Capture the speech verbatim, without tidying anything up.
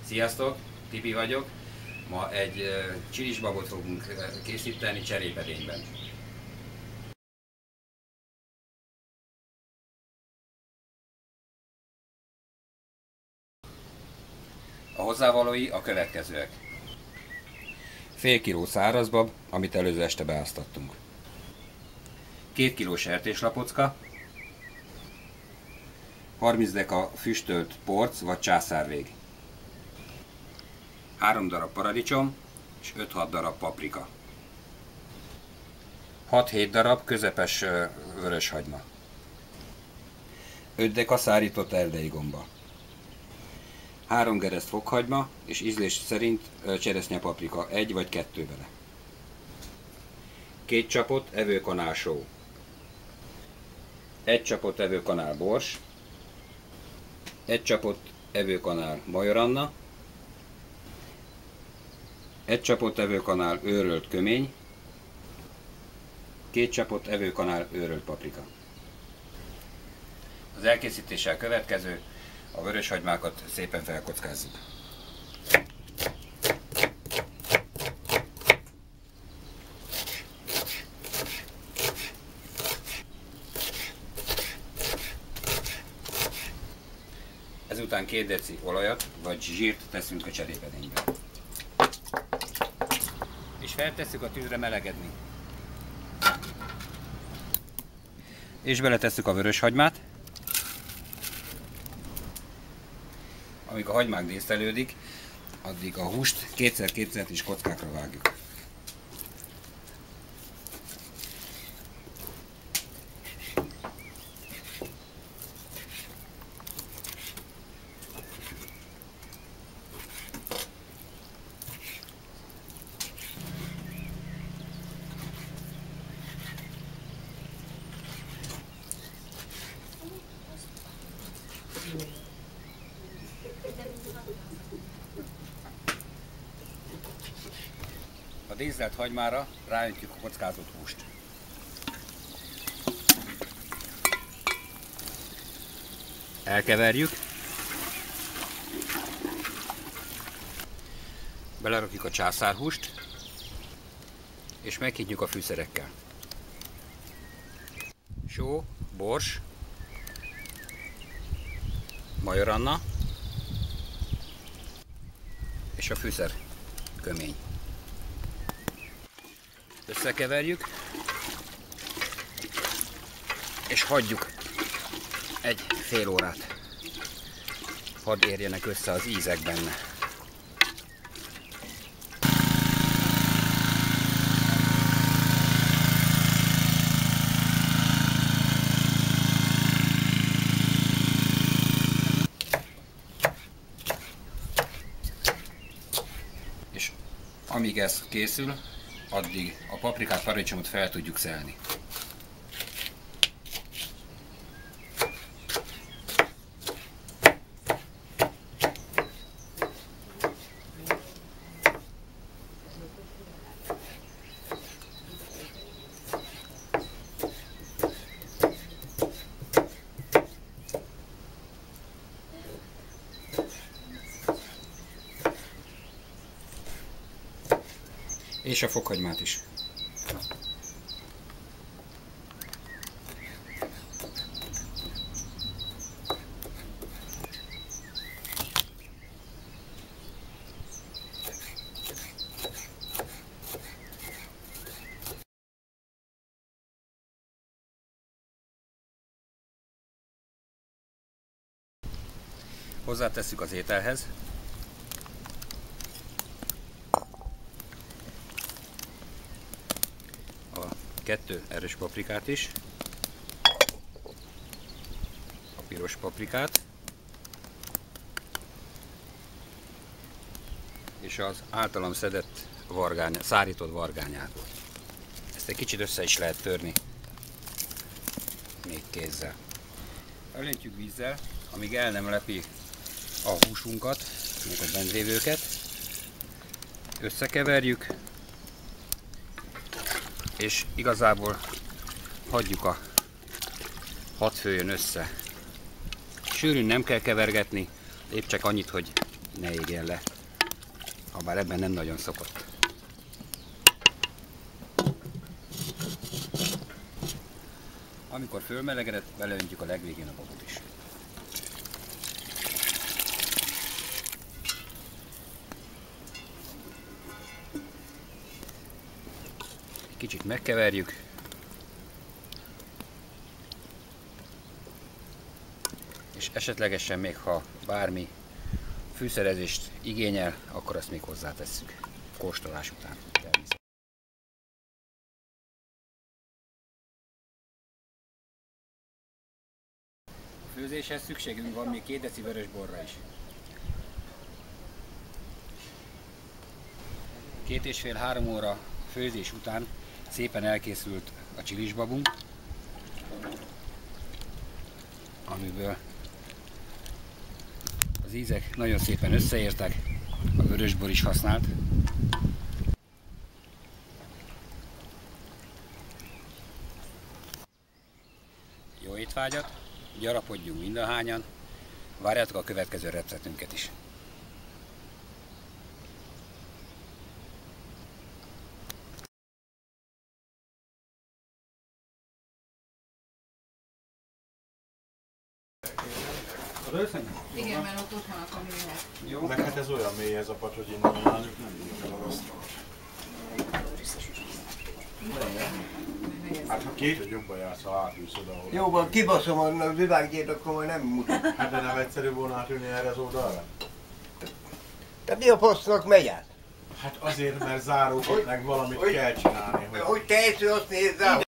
Sziasztok, Tibi vagyok. Ma egy csilisbabot fogunk készíteni cserépedényben. A hozzávalói a következőek. Fél kiló szárazbab, amit előző este beáztattunk. Két kiló sertéslapocka, harminc deka füstölt porc vagy császárvég, három darab paradicsom és öt-hat darab paprika, hat-hét darab közepes vöröshagyma, öt deka szárított erdei gomba, három gereszt fokhagyma és ízlés szerint cseresznyepaprika, egy vagy kettő bele, két csapot evőkanál só, egy csapot evőkanál bors, egy csapot evőkanál majoranna, egy csapot evőkanál őrölt kömény, két csapot evőkanál őrölt paprika. Az elkészítéssel következő: a vöröshagymákat szépen felkockázzuk. Ezután két deci olajat vagy zsírt teszünk a cserépedénybe. És feltesszük a tűzre melegedni. És beletesszük a vöröshagymát. Amíg a hagymák dísztelődik, addig a húst kétszer-kétszer is kockákra vágjuk. A díszelt hagymára ráöntjük a kockázott húst. Elkeverjük. Belerakjuk a császárhúst, és meghintjük a fűszerekkel. Só, bors, majoranna és a fűszer kömény. Összekeverjük, és hagyjuk egy fél órát. Hadd érjenek össze az ízek benne. És amíg ez készül, addig a paprikát, paradicsomot fel tudjuk szelni. És a fokhagymát is. Hozzátesszük az ételhez kettő erős paprikát is, a piros paprikát, és az általam szedett vargány, szárított vargányát. Ezt egy kicsit össze is lehet törni, még kézzel. Elöntjük vízzel, amíg el nem lepi a húsunkat, meg a bent lévőket. Összekeverjük, és igazából hagyjuk a hat főjön össze. Sűrűn nem kell kevergetni, épp csak annyit, hogy ne égjen le. Habár ebben nem nagyon szokott. Amikor fölmelegedett, beleöntjük a legvégén a babot is. Kicsit megkeverjük. És esetlegesen még ha bármi fűszerezést igényel, akkor azt még hozzátesszük kóstolás után. Természetesen. A főzéshez szükségünk van még két deci vörösborra is. Két és fél három óra főzés után szépen elkészült a csilisbabunk, amiből az ízek nagyon szépen összeértek, a vörösbor is használt. Jó étvágyat, gyarapodjunk mindahányan, várjátok a következő receptünket is. Igen, mert ott ott vannak a mélyek. Jó. Meg hát ez olyan mély ez a pacs, hogy innen náluk nem kell a rossz. Hát ha két vagy jobban jársz, ha átülsz oda, ahol... Jó van, kibaszom a vivággyét, akkor majd nem mutat. Hát de nem egyszerű volna átülni erre az oldalra? De mi a fasznak megy át? Hát azért, mert záróknak valamit hogy, kell csinálni. Hogy... hogy te eső, azt nézd rá.